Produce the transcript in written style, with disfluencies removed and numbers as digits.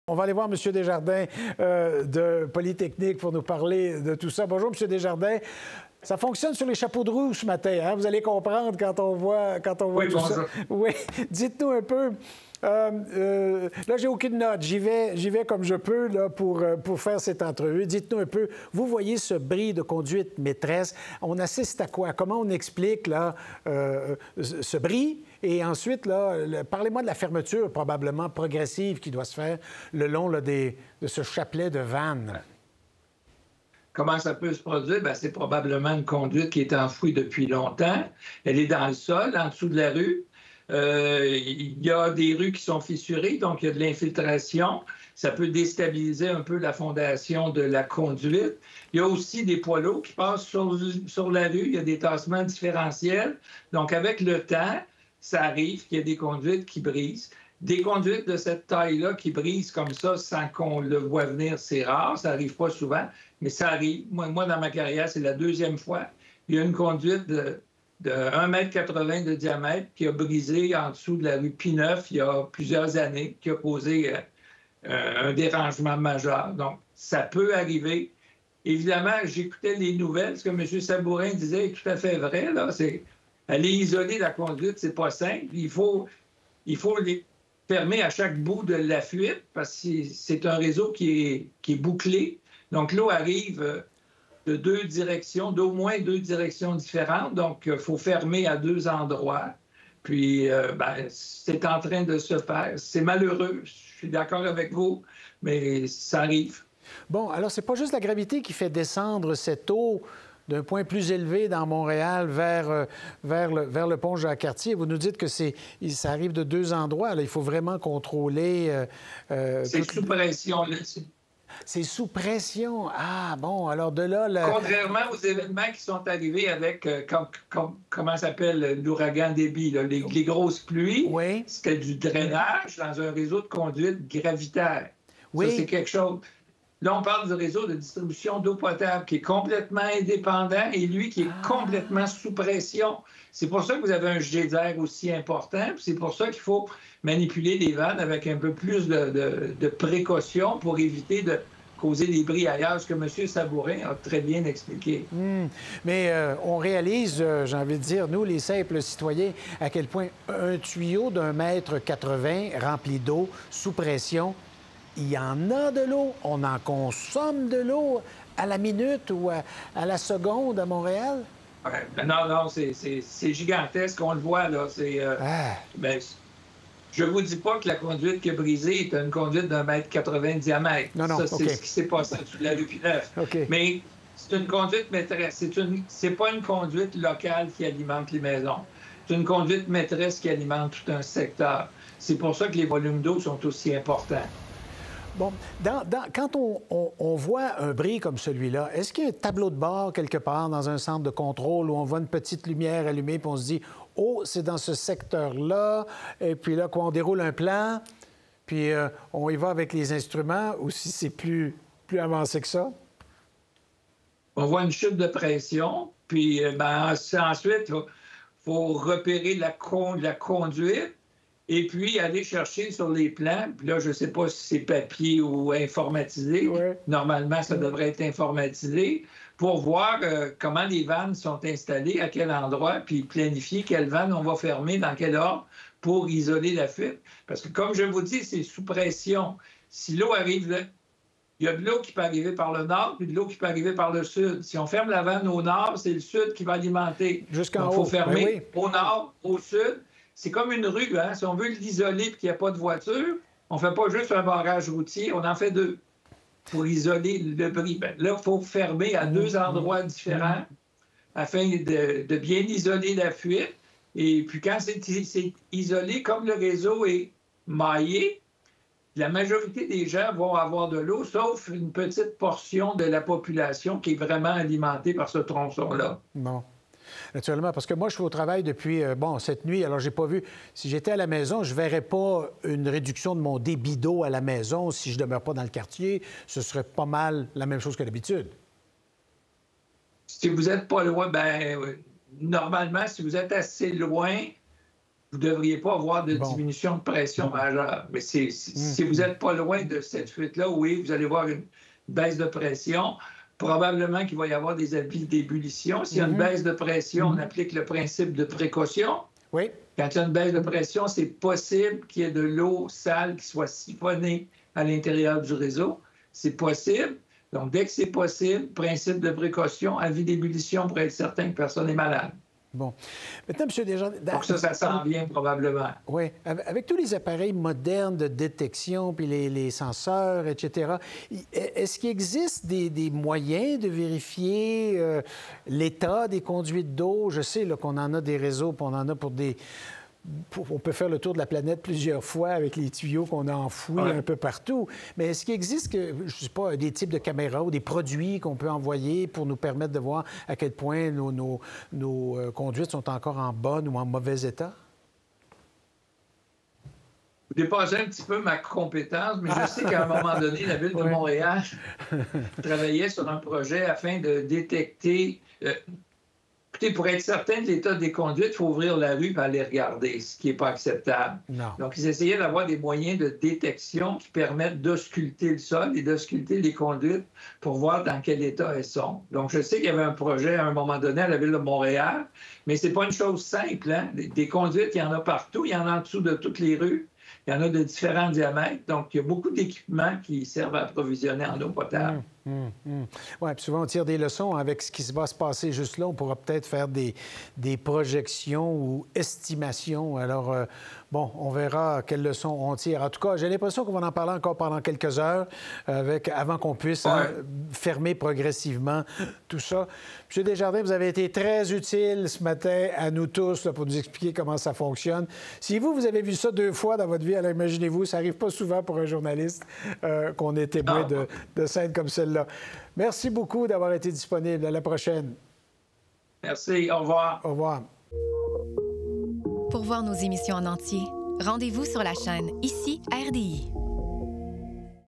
On va aller voir M. Desjardins de Polytechnique pour nous parler de tout ça. Bonjour, M. Desjardins. Ça fonctionne sur les chapeaux de roue ce matin, hein? Vous allez comprendre quand on voit Oui, tout ça. Oui, dites-nous un peu. Là, j'ai aucune note. J'y vais comme je peux là, pour faire cette entrevue. Dites-nous un peu, vous voyez ce bris de conduite maîtresse. On assiste à quoi? Comment on explique là, ce bris? Et ensuite, là, parlez-moi de la fermeture probablement progressive qui doit se faire le long là, de ce chapelet de vannes. Comment ça peut se produire? Bien, c'est probablement une conduite qui est enfouie depuis longtemps. Elle est dans le sol, en dessous de la rue. Il y a des rues qui sont fissurées, donc il y a de l'infiltration. Ça peut déstabiliser un peu la fondation de la conduite. Il y a aussi des poids lourds qui passent sur la rue. Il y a des tassements différentiels. Donc, avec le temps, ça arrive qu'il y ait des conduites qui brisent. Des conduites de cette taille-là qui brisent comme ça sans qu'on le voit venir, c'est rare. Ça n'arrive pas souvent, mais ça arrive. Moi, dans ma carrière, c'est la deuxième fois. Il y a une conduite de 1,80 m de diamètre qui a brisé en dessous de la rue P9 il y a plusieurs années, qui a causé un dérangement majeur. Donc, ça peut arriver. Évidemment, j'écoutais les nouvelles. Ce que M. Sabourin disait est tout à fait vrai. Là, c'est aller isoler la conduite, c'est pas simple. Il faut les fermer à chaque bout de la fuite parce que c'est un réseau qui est bouclé. Donc, l'eau arrive de deux directions, d'au moins deux directions différentes. Donc, il faut fermer à deux endroits. Puis, c'est en train de se faire. C'est malheureux, je suis d'accord avec vous, mais ça arrive. Bon, alors, c'est pas juste la gravité qui fait descendre cette eau d'un point plus élevé dans Montréal vers le pont Jacques-Cartier. Vous nous dites que ça arrive de deux endroits. Là. Il faut vraiment contrôler... c'est sous pression, là. C'est sous pression. Ah, bon, alors de là... Contrairement aux événements qui sont arrivés avec, comment s'appelle, l'ouragan Débit, là, les grosses pluies, oui. C'était du drainage dans un réseau de conduite gravitaire. Oui. Ça, c'est quelque chose... Là, on parle du réseau de distribution d'eau potable qui est complètement indépendant et lui qui est complètement sous pression. C'est pour ça que vous avez un jet d'air aussi important. C'est pour ça qu'il faut manipuler les vannes avec un peu plus de précaution pour éviter de causer des bris ailleurs, ce que M. Sabourin a très bien expliqué. Mais on réalise, j'ai envie de dire, nous, les simples citoyens, à quel point un tuyau d'1,80 m rempli d'eau, sous pression, il y en a de l'eau. On en consomme de l'eau à la minute ou à la seconde à Montréal? Non, c'est gigantesque. On le voit, là. Je ne vous dis pas que la conduite qui a brisé est une conduite d'1,80 m de diamètre. Non, ça, c'est okay. Ce qui s'est passé sous la rue P9. Okay. Mais c'est une conduite maîtresse. C'est pas une conduite locale qui alimente les maisons. C'est une conduite maîtresse qui alimente tout un secteur. C'est pour ça que les volumes d'eau sont aussi importants. Bon, quand on voit un bris comme celui-là, est-ce qu'il y a un tableau de bord quelque part dans un centre de contrôle où on voit une petite lumière allumée puis on se dit « Oh, c'est dans ce secteur-là » et puis là, on déroule un plan, puis on y va avec les instruments ou si c'est plus avancé que ça? On voit une chute de pression, puis ensuite, il faut repérer la conduite. Et puis, aller chercher sur les plans, puis là, je ne sais pas si c'est papier ou informatisé. Oui. Normalement, ça devrait être informatisé pour voir comment les vannes sont installées, à quel endroit, puis planifier quelles vannes on va fermer, dans quel ordre, pour isoler la fuite. Parce que, comme je vous dis, c'est sous pression. Si l'eau arrive là, il y a de l'eau qui peut arriver par le nord, puis de l'eau qui peut arriver par le sud. Si on ferme la vanne au nord, c'est le sud qui va alimenter. Jusqu'en haut. Il faut fermer oui. Au nord, au sud. C'est comme une rue, hein? Si on veut l'isoler et qu'il n'y a pas de voiture, on ne fait pas juste un barrage routier, on en fait deux pour isoler le bris. Là, il faut fermer à deux endroits différents afin de bien isoler la fuite. Et puis quand c'est isolé, comme le réseau est maillé, la majorité des gens vont avoir de l'eau, sauf une petite portion de la population qui est vraiment alimentée par ce tronçon-là. Non. Naturellement, parce que moi, je suis au travail depuis, cette nuit, alors j'ai pas vu. Si j'étais à la maison, je verrais pas une réduction de mon débit d'eau à la maison si je demeure pas dans le quartier. Ce serait pas mal la même chose que d'habitude. Si vous n'êtes pas loin, normalement, si vous êtes assez loin, vous ne devriez pas avoir de diminution de pression majeure. Mais si vous n'êtes pas loin de cette fuite-là, oui, vous allez voir une baisse de pression. Probablement qu'il va y avoir des avis d'ébullition. S'il y a une baisse de pression, on applique le principe de précaution. Oui. Quand il y a une baisse de pression, c'est possible qu'il y ait de l'eau sale qui soit siphonnée à l'intérieur du réseau. C'est possible. Donc, dès que c'est possible, principe de précaution, avis d'ébullition pour être certain que personne n'est malade. Bon. Maintenant, M. Desjardins... Donc ça s'en vient probablement. Oui. Avec tous les appareils modernes de détection, puis les senseurs, etc., est-ce qu'il existe des moyens de vérifier l'état des conduites d'eau? Je sais qu'on en a des réseaux, puis on en a pour des... On peut faire le tour de la planète plusieurs fois avec les tuyaux qu'on a enfouis un peu partout. Mais est-ce qu'il existe, je ne sais pas, des types de caméras ou des produits qu'on peut envoyer pour nous permettre de voir à quel point nos conduites sont encore en bon ou en mauvais état? Vous dépassez un petit peu ma compétence, mais je sais qu'à un moment donné, la Ville de Montréal travaillait sur un projet afin de détecter... Écoutez, pour être certain de l'état des conduites, il faut ouvrir la rue et aller regarder, ce qui n'est pas acceptable. Non. Donc, ils essayaient d'avoir des moyens de détection qui permettent d'ausculter le sol et d'ausculter les conduites pour voir dans quel état elles sont. Donc, je sais qu'il y avait un projet à un moment donné à la Ville de Montréal, mais ce n'est pas une chose simple. Hein? Des conduites, il y en a partout. Il y en a en dessous de toutes les rues. Il y en a de différents diamètres. Donc, il y a beaucoup d'équipements qui servent à approvisionner en eau potable. Oui, puis souvent, on tire des leçons avec ce qui va se passer juste là. On pourra peut-être faire des projections ou estimations. Alors, bon, on verra quelles leçons on tire. En tout cas, j'ai l'impression qu'on va en parler encore pendant quelques heures avant qu'on puisse fermer progressivement tout ça. M. Desjardins, vous avez été très utile ce matin à nous tous là, pour nous expliquer comment ça fonctionne. Si vous avez vu ça 2 fois dans votre vie, alors imaginez-vous, ça n'arrive pas souvent pour un journaliste qu'on est témoin de scènes comme celle-là. Merci beaucoup d'avoir été disponible. À la prochaine. Merci. Au revoir. Au revoir. Pour voir nos émissions en entier, rendez-vous sur la chaîne Ici RDI.